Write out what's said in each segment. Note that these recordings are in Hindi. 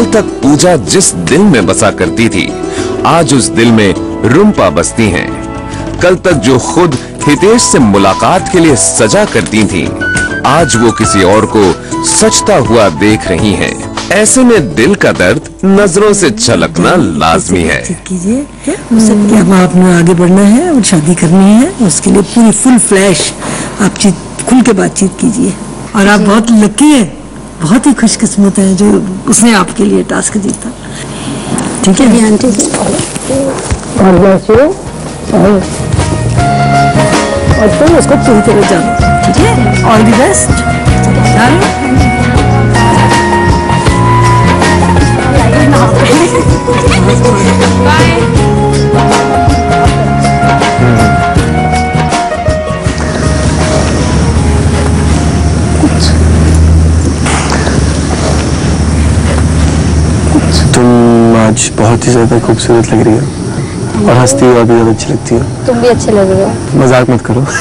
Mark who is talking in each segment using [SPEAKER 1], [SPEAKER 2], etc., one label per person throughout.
[SPEAKER 1] तक पूजा जिस दिल में बसा करती थी, आज उस दिल में रुम्पा बसती हैं। कल तक जो खुद हितेश से मुलाकात के लिए सजा करती थीं, आज वो किसी और को सजता हुआ देख रही हैं। ऐसे में दिल का दर्द नजरों से झलकना लाजमी है।
[SPEAKER 2] कीजिए अब आपने आगे बढ़ना है और शादी करनी है, उसके लिए पूरी फुल फ्लैश आप खुल के बातचीत कीजिए। और आप बहुत लकी है, बहुत ही खुशकिस्मत है जो उसने आपके लिए टास्क जीता। ठीक है आंटी जी, और तुम उसको पूरी तरह जानो। ठीक है, ऑल द बेस्ट।
[SPEAKER 3] तुम आज बहुत ही ज्यादा खूबसूरत लग रही हो और हंसती हो भी ज्यादा अच्छी लगती हो।
[SPEAKER 4] तुम भी अच्छे लग रहे हो।
[SPEAKER 3] मजाक मत करो।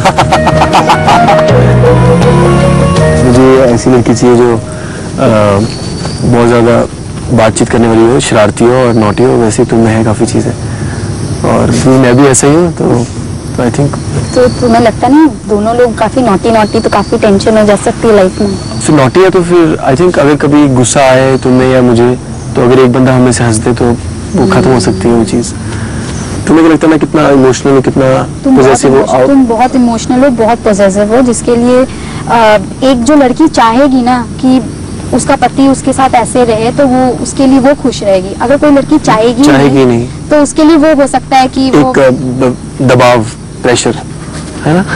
[SPEAKER 3] मुझे ऐसी लड़की चाहिए जो बहुत ज्यादा बातचीत करने वाली हो, शरारती हो और नॉटी हो। वैसे तुम में है काफी चीजें और मैं भी ऐसा ही हूँ, तो आई थिंक।
[SPEAKER 4] तो तुम्हें लगता नहीं दोनों लोग काफी नॉटी तो काफी टेंशन हो जा सकती है लाइफ में।
[SPEAKER 3] फिर नॉटी है तो फिर आई थिंक अगर कभी गुस्सा आए तुम्हें या मुझे, तो अगर एक बंदा हमें से हंस दे तो वो खत्म हो सकती है वो चीज। तुम्हें लगता है मैं कितना इमोशनल हूँ, कितना पॉजेसिव हूँ?
[SPEAKER 4] तुम बहुत इमोशनल हो, बहुत पॉजेसिव हो, जिसके लिए एक जो लड़की चाहेगी ना कि उसका पति उसके साथ ऐसे रहे तो वो उसके लिए वो खुश रहेगी। अगर कोई लड़की चाहेगी नहीं तो उसके लिए वो हो सकता है कि वो
[SPEAKER 3] एक दबाव, प्रेशर है ना।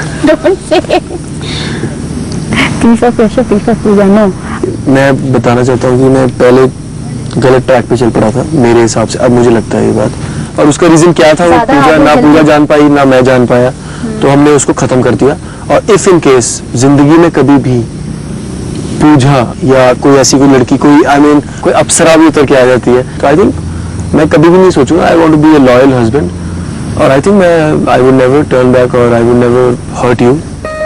[SPEAKER 3] मैं बताना चाहता हूँ कि मैं पहले गलत ट्रैक पे चल पड़ा था मेरे हिसाब से। अब मुझे लगता है ये बात, और उसका रीजन क्या था, वो पूजा जान पाई ना मैं जान पाया, तो हमने उसको खत्म कर दिया। और इफ इन केस जिंदगी में कभी भी पूजा या कोई ऐसी कोई लड़की, कोई कोई अप्सरा भी उतर के आ जाती है, तो आई थिंक मैं कभी भी नहीं सोचूंगा I want to be a loyal husband. और I think I would never turn back और I would never hurt you.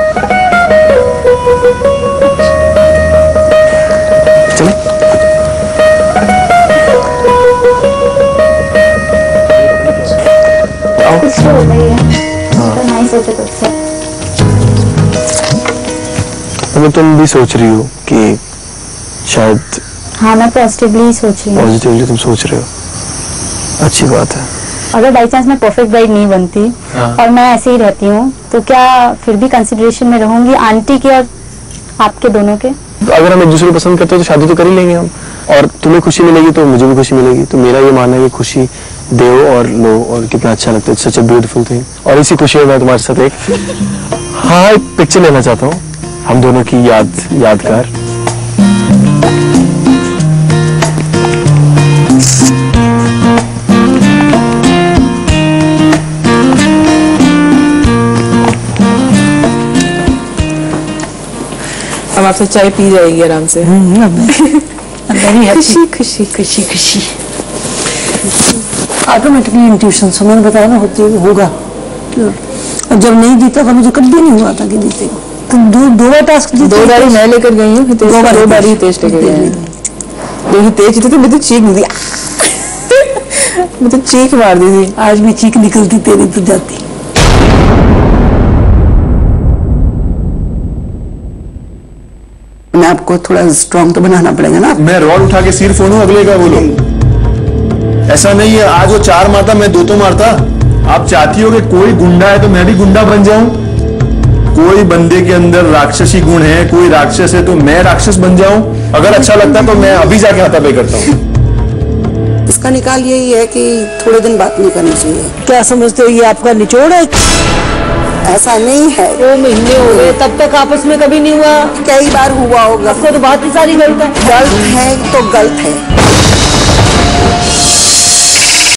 [SPEAKER 3] तो तुम भी सोच रही हो कि शायद।
[SPEAKER 4] हाँ, मैं पॉजिटिवली सोच रही हूँ।
[SPEAKER 3] पॉजिटिवली तुम सोच रहे हो, अच्छी बात है।
[SPEAKER 4] अगर बाई चांस मैं परफेक्ट ब्राइड नहीं बनती और मैं ऐसे ही रहती हूँ, तो क्या फिर भी कंसिडरेशन में रहूंगी आंटी के और आपके दोनों के?
[SPEAKER 3] तो अगर हम एक दूसरे को पसंद करते हैं तो शादी तो कर ही लेंगे हम, और तुम्हें खुशी मिलेगी तो मुझे भी खुशी मिलेगी। तो मेरा ये मानना है कि खुशी दो और लो, और कितना अच्छा लगता है। It's such a beautiful thing. और इसी खुशी में मैं तुम्हारे साथ एक पिक्चर लेना चाहता हूँ, हम दोनों की यादगार।
[SPEAKER 5] अब आपसे चाय पी जाएगी आराम से। खुशी खुशी खुशी खुशी।
[SPEAKER 2] ऑटोमेटिकली इंट्यूशन से मैंने बताया ना होगा। और जब नहीं जीता था मुझे कभी नहीं हुआ था कि जीतेगा। तुम दो बार टास्क जीते। 2
[SPEAKER 5] बार मैं लेकर गई हूँ, 2 बार ही तेज लेकर गए हैं। 2 ही तेज जीते थे, मैं तो चीख दिया। मैं तो चीख मार दी थी।
[SPEAKER 2] आज भी चीख निकलती तेरी तो जाती। मैं आपको थोड़ा स्ट्रॉन्ग तो बनाना पड़ेगा ना।
[SPEAKER 6] मैं रॉड उठा के सिर फोड़ूं अगले का, बोलो ऐसा नहीं है। आज वो 4 मारता, मैं 2 तो मारता। आप चाहती हो कि कोई गुंडा है तो मैं भी गुंडा बन जाऊं? कोई बंदे के अंदर राक्षसी गुण है, कोई राक्षस है तो मैं राक्षस बन जाऊं? अगर अच्छा लगता तो मैं अभी जाके हाथापाई करता हूं।
[SPEAKER 2] इसका निकाल यही है कि थोड़े दिन बात नहीं करनी चाहिए। क्या समझते हो ये आपका निचोड़ है? ऐसा नहीं है।
[SPEAKER 7] 2 महीने हो गए, तब तक आपस में कभी नहीं हुआ?
[SPEAKER 2] कई बार हुआ होगा।
[SPEAKER 7] आपको तो बात ही सारी गलत है।
[SPEAKER 2] गलत है तो गलत है।